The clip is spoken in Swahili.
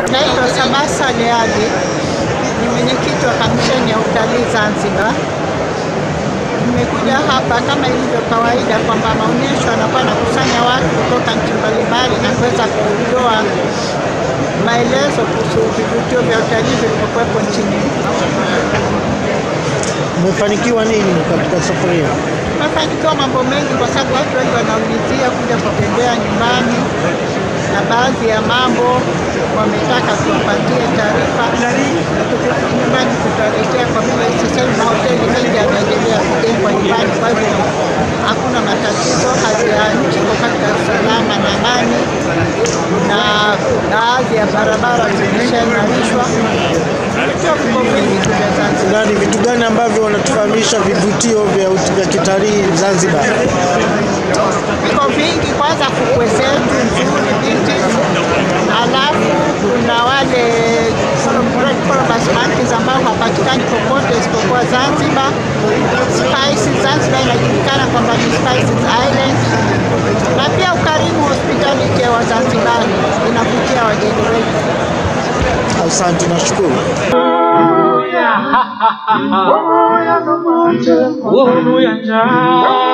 Naitwa Samasa Leadi, ni mwenyekiti wa kamisheni ya utalii Zanzibar. Nimekuja hapa kama ilivyo kawaida kwamba maonyesho yanakuwa nakusanya watu kutoka nchi mbalimbali na kuweza kutoa maelezo kuhusu vivutio vya utalii vilivyokuwepo nchini. Umefanikiwa nini katika safari hii? Tumefanikiwa mambo mengi kwa sababu watu wengi wanaulizia kuja kutembea nyumbani na baadhi ya mambo wametaka tuwapatie taarifa. Nyumbani tutaletea kwa vile sasa hivi mahoteli mengi yanaendelea kujengwa nyumbani, kwa hivyo hakuna matatizo. Hali ya nchi iko katika usalama na amani, na baadhi ya barabara zimeshaimarishwa. Ni vitu gani ambavyo wanatufahamisha vivutio vya kitalii Zanzibar? Viko vingi. Kwanza fukwe zetu nzuri binti, alafu kuna wale monkeys ambao hapatikani popote isipokuwa Zanzibar. Spices, Zanzibar inajulikana kwamba ni Spices Island, na pia ukarimu hospitality wa Zanzibar inavutia wageni wengi. Asante, nashukuru. Oh,